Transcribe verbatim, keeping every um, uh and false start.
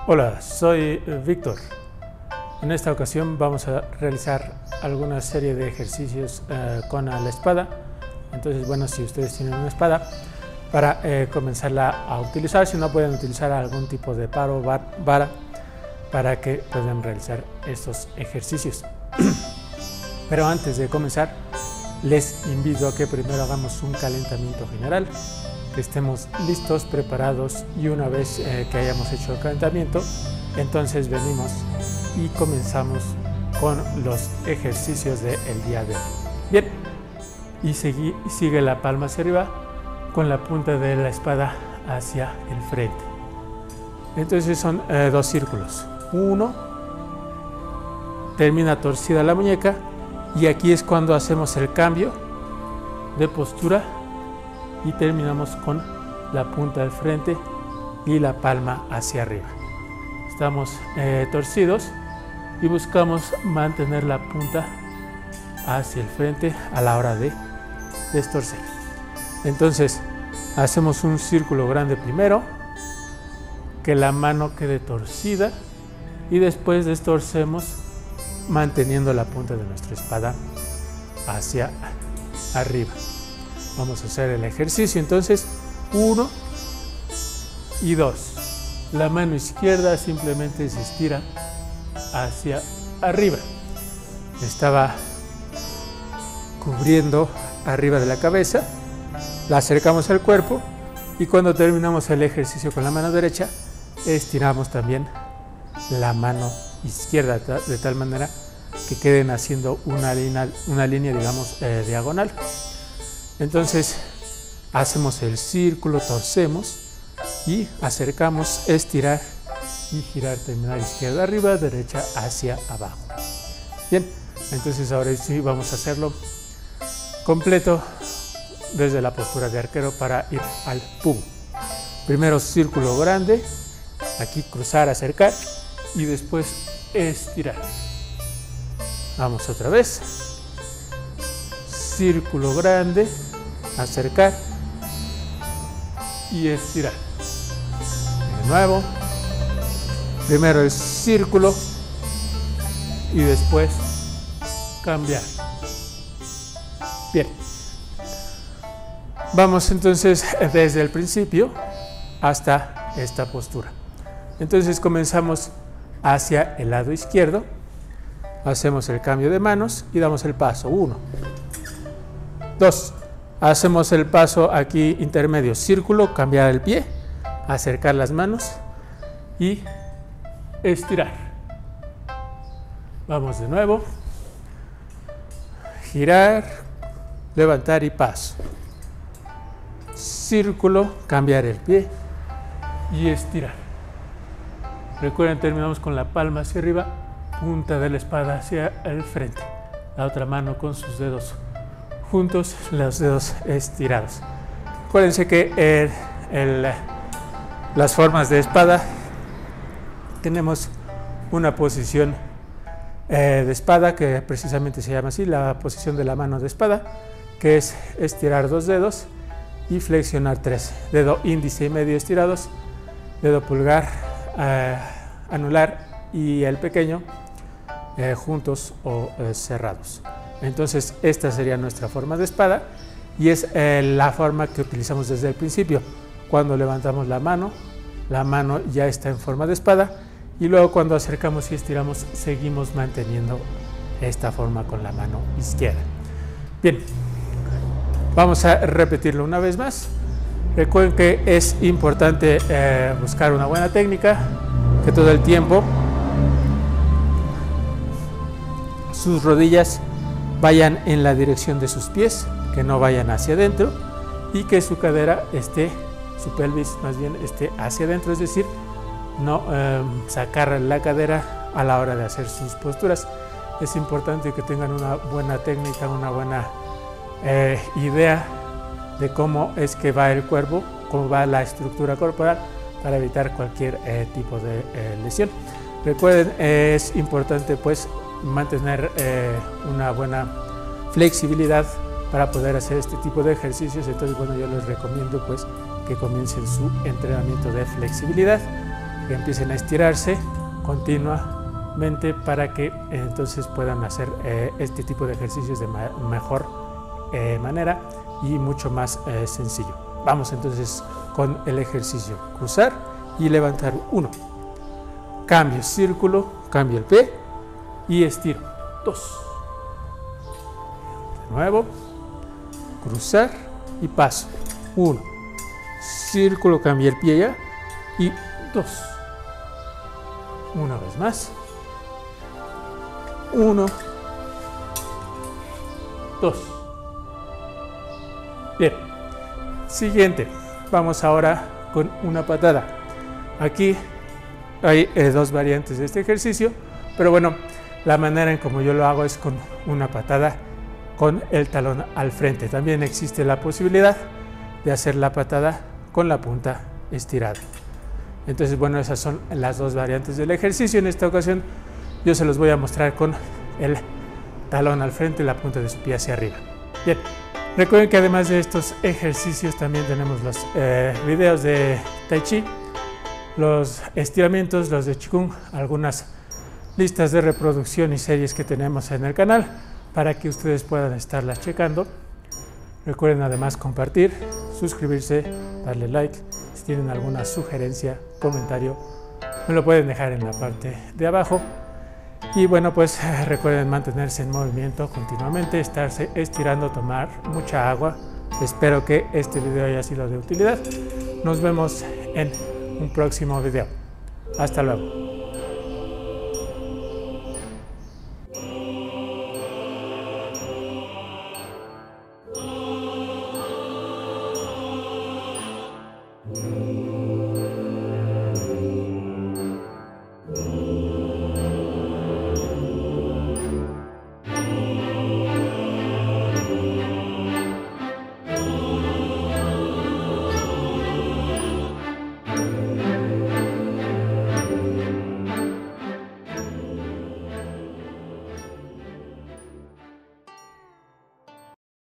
Hola, soy Víctor. En esta ocasión vamos a realizar alguna serie de ejercicios eh, con la espada. Entonces, bueno, si ustedes tienen una espada, para eh, comenzarla a utilizar, si no pueden utilizar algún tipo de palo o vara para que puedan realizar estos ejercicios. Pero antes de comenzar, les invito a que primero hagamos un calentamiento general, que estemos listos, preparados, y una vez eh, que hayamos hecho el calentamiento, entonces venimos y comenzamos con los ejercicios del día de hoy. Bien, y sigue, sigue la palma hacia arriba con la punta de la espada hacia el frente. Entonces son eh, dos círculos. Uno, termina torcida la muñeca, y aquí es cuando hacemos el cambio de postura y terminamos con la punta del frente y la palma hacia arriba. Estamos eh, torcidos y buscamos mantener la punta hacia el frente a la hora de destorcer. Entonces hacemos un círculo grande primero, que la mano quede torcida, y después destorcemos manteniendo la punta de nuestra espada hacia arriba. Vamos a hacer el ejercicio entonces. Uno y dos. La mano izquierda simplemente se estira hacia arriba. Estaba cubriendo arriba de la cabeza. La acercamos al cuerpo, y cuando terminamos el ejercicio con la mano derecha, estiramos también la mano izquierda de tal manera que queden haciendo una línea, una línea digamos, eh, diagonal. Entonces hacemos el círculo, torcemos y acercamos, estirar y girar, terminar izquierda arriba, derecha hacia abajo. Bien, entonces ahora sí vamos a hacerlo completo desde la postura de arquero para ir al pum. Primero círculo grande, aquí cruzar, acercar, y después estirar. Vamos otra vez. Círculo grande, acercar y estirar. De nuevo. Primero el círculo y después cambiar. Bien. Vamos entonces desde el principio hasta esta postura. Entonces comenzamos hacia el lado izquierdo, hacemos el cambio de manos y damos el paso. Uno, dos, hacemos el paso aquí intermedio, círculo, cambiar el pie, acercar las manos y estirar. Vamos de nuevo, girar, levantar y paso. Círculo, cambiar el pie y estirar. Recuerden, terminamos con la palma hacia arriba, punta de la espada hacia el frente. La otra mano con sus dedos juntos, los dedos estirados. Acuérdense que el, el, las formas de espada, tenemos una posición eh, de espada que precisamente se llama así, la posición de la mano de espada, que es estirar dos dedos y flexionar tres. Dedo índice y medio estirados, dedo pulgar, eh, anular y el pequeño eh, juntos o eh, cerrados. Entonces esta sería nuestra forma de espada, y es eh, la forma que utilizamos desde el principio. Cuando levantamos la mano, la mano ya está en forma de espada, y luego cuando acercamos y estiramos seguimos manteniendo esta forma con la mano izquierda. Bien, vamos a repetirlo una vez más. Recuerden que es importante eh, buscar una buena técnica, que todo el tiempo sus rodillas vayan en la dirección de sus pies, que no vayan hacia adentro, y que su cadera esté, su pelvis más bien esté hacia adentro, es decir, no eh, sacar la cadera a la hora de hacer sus posturas. Es importante que tengan una buena técnica, una buena eh, idea de cómo es que va el cuerpo, cómo va la estructura corporal, para evitar cualquier eh, tipo de eh, lesión. Recuerden, eh, es importante pues mantener eh, una buena flexibilidad para poder hacer este tipo de ejercicios. Entonces, bueno, yo les recomiendo pues que comiencen su entrenamiento de flexibilidad que empiecen a estirarse continuamente para que eh, entonces puedan hacer eh, este tipo de ejercicios de ma mejor eh, manera y mucho más eh, sencillo. Vamos entonces con el ejercicio: cruzar y levantar. Uno, cambio círculo, cambio el pie y estiro. Dos, de nuevo, cruzar y paso. Uno, círculo, cambio el pie ya y dos. Una vez más. Uno, dos. Bien. Siguiente. Vamos ahora con una patada. Aquí hay eh, dos variantes de este ejercicio, pero bueno, la manera en como yo lo hago es con una patada con el talón al frente. También existe la posibilidad de hacer la patada con la punta estirada. Entonces, bueno, esas son las dos variantes del ejercicio. En esta ocasión yo se los voy a mostrar con el talón al frente y la punta de su pie hacia arriba. Bien, recuerden que además de estos ejercicios también tenemos los eh, videos de Tai Chi, los estiramientos, los de Qigong, algunas listas de reproducción y series que tenemos en el canal para que ustedes puedan estarlas checando. Recuerden además compartir, suscribirse, darle like. Si tienen alguna sugerencia, comentario, me lo pueden dejar en la parte de abajo. Y bueno, pues recuerden mantenerse en movimiento continuamente, estarse estirando, tomar mucha agua. Espero que este video haya sido de utilidad. Nos vemos en un próximo video. Hasta luego.